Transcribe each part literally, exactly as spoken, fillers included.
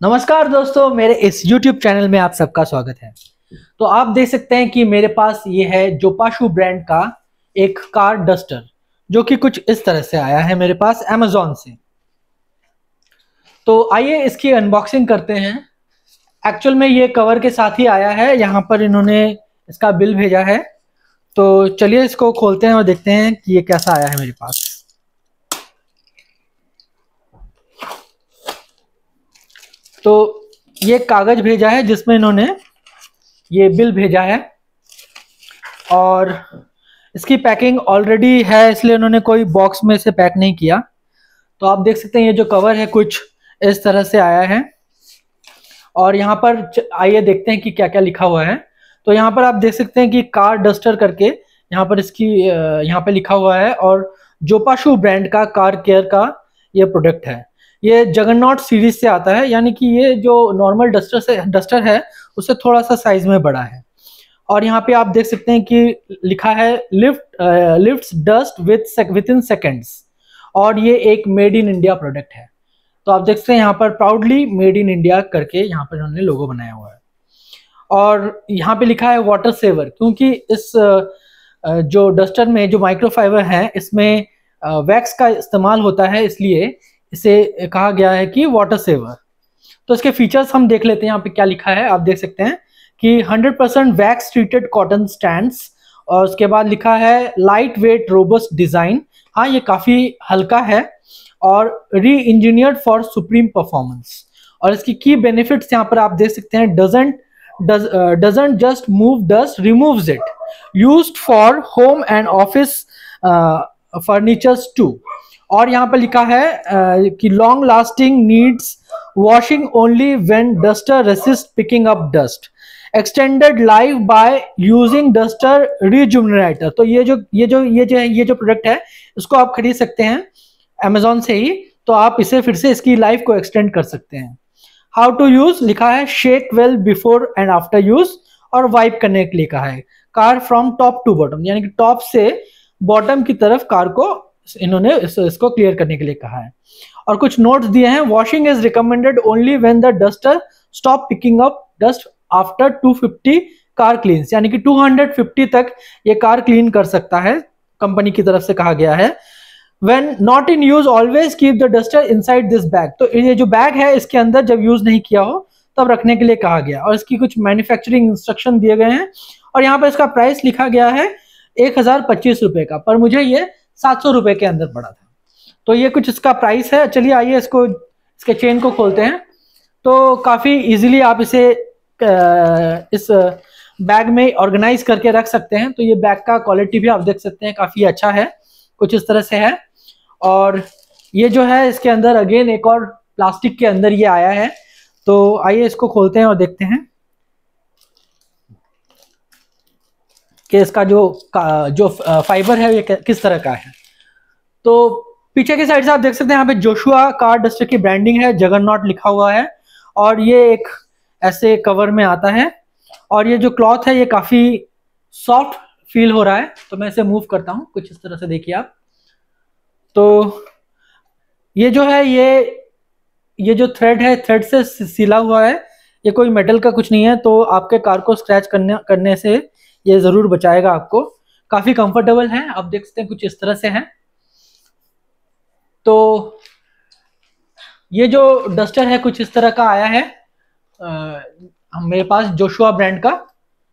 नमस्कार दोस्तों, मेरे इस YouTube चैनल में आप सबका स्वागत है। तो आप देख सकते हैं कि मेरे पास ये है जोपाशू ब्रांड का एक कार डस्टर, जो कि कुछ इस तरह से आया है मेरे पास Amazon से। तो आइए इसकी अनबॉक्सिंग करते हैं। एक्चुअल में ये कवर के साथ ही आया है, यहाँ पर इन्होंने इसका बिल भेजा है। तो चलिए इसको खोलते हैं और देखते हैं कि ये कैसा आया है मेरे पास। तो ये कागज भेजा है जिसमें इन्होंने ये बिल भेजा है, और इसकी पैकिंग ऑलरेडी है, इसलिए उन्होंने कोई बॉक्स में से पैक नहीं किया। तो आप देख सकते हैं ये जो कवर है कुछ इस तरह से आया है। और यहाँ पर आइए देखते हैं कि क्या क्या लिखा हुआ है। तो यहाँ पर आप देख सकते हैं कि कार डस्टर करके यहाँ पर इसकी यहाँ पे लिखा हुआ है, और जोपाशू ब्रांड का कार केयर का ये प्रोडक्ट है। ये जगरनॉट सीरीज से आता है, यानी कि ये जो नॉर्मल डस्टर से डस्टर है उससे थोड़ा सा साइज में बड़ा है। और यहाँ पे आप देख सकते हैं कि लिखा है lift lifts dust with with in seconds, और ये एक मेड इन इंडिया प्रोडक्ट है। तो आप देख सकते हैं यहाँ पर प्राउडली मेड इन इंडिया करके यहाँ पर इन्होंने लोगो बनाया हुआ है। और यहाँ पे लिखा है वाटर सेवर, क्योंकि इस जो डस्टर में जो माइक्रोफाइबर है इसमें वैक्स का इस्तेमाल होता है, इसलिए इसे कहा गया है कि वाटर सेवर। तो इसके फीचर्स हम देख लेते हैं। यहाँ पे क्या लिखा है आप देख सकते हैं कि hundred percent wax treated cotton stands, और उसके बाद लिखा है लाइट वेट रोबस्ट डिजाइन। हाँ, ये काफी हल्का है और री इंजीनियर्ड फॉर सुप्रीम परफॉर्मेंस। और इसकी की बेनिफिट्स यहाँ पर आप देख सकते हैं, doesn't doesn't just move dust, removes it, used for home and office furnitures too. और यहाँ पर लिखा है uh, कि long lasting, needs washing only when duster resist picking up dust, extended life by using duster rejuvenator. तो ये जो ये जो ये जो ये जो प्रोडक्ट है इसको आप खरीद सकते हैं Amazon से ही। तो आप इसे फिर से इसकी लाइफ को एक्सटेंड कर सकते हैं। हाउ टू यूज लिखा है, shake well before and after use, और वाइप करने के लिए कहा है। Car from top to bottom, यानी कि टॉप से बॉटम की तरफ कार को इन्होंने इस, इसको क्लियर करने के लिए कहा है। और कुछ नोट्स दिए हैं। Washing is recommended only when the duster stop picking up dust after two fifty car cleans, यानी कि टू फिफ्टी तक ये कार क्लीन कर सकता है, कंपनी की तरफ से कहा गया है। When not in use always keep the duster inside this bag. तो ये जो बैग है इसके अंदर जब यूज नहीं किया हो तब रखने के लिए कहा गया। और इसकी कुछ मैन्युफैक्चरिंग इंस्ट्रक्शन दिए गए हैं, और यहाँ पर इसका प्राइस लिखा गया है एक हजार पच्चीस रुपए का, पर मुझे ये सात सौ रुपए के अंदर पड़ा था। तो ये कुछ इसका प्राइस है। चलिए आइए इसको इसके चेन को खोलते हैं। तो काफी इजीली आप इसे इस बैग में ऑर्गेनाइज करके रख सकते हैं। तो ये बैग का क्वालिटी भी आप देख सकते हैं, काफी अच्छा है, कुछ इस तरह से है। और ये जो है इसके अंदर अगेन एक और प्लास्टिक के अंदर ये आया है। तो आइए इसको खोलते हैं और देखते हैं कि इसका जो जो फाइबर है ये किस तरह का है। तो पीछे की साइड से आप देख सकते हैं यहाँ पे जोशुआ कार डस्टर की ब्रांडिंग है, जगरनॉट लिखा हुआ है, और ये एक ऐसे कवर में आता है। और ये जो क्लॉथ है ये काफी सॉफ्ट फील हो रहा है। तो मैं इसे मूव करता हूँ, कुछ इस तरह से देखिए आप। तो ये जो है ये ये जो थ्रेड है, थ्रेड से सिला हुआ है, ये कोई मेटल का कुछ नहीं है। तो आपके कार को स्क्रैच करने करने से ये जरूर बचाएगा आपको। काफी कंफर्टेबल है, आप देख सकते हैं कुछ इस तरह से है। तो ये जो डस्टर है कुछ इस तरह का आया है आ, मेरे पास जोशुआ ब्रांड का।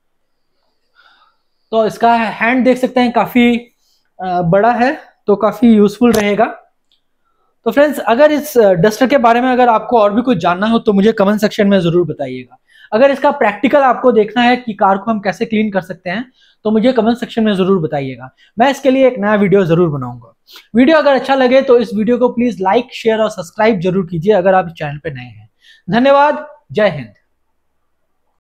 तो इसका हैंड देख सकते हैं काफी आ, बड़ा है, तो काफी यूजफुल रहेगा। तो फ्रेंड्स, अगर इस डस्टर के बारे में अगर आपको और भी कुछ जानना हो तो मुझे कमेंट सेक्शन में जरूर बताइएगा। अगर इसका प्रैक्टिकल आपको देखना है कि कार को हम कैसे क्लीन कर सकते हैं तो मुझे कमेंट सेक्शन में जरूर बताइएगा। मैं इसके लिए एक नया वीडियो जरूर बनाऊंगा। वीडियो अगर अच्छा लगे तो इस वीडियो को प्लीज लाइक, शेयर और सब्सक्राइब जरूर कीजिए अगर आप इस चैनल पर नए हैं। धन्यवाद। जय हिंद।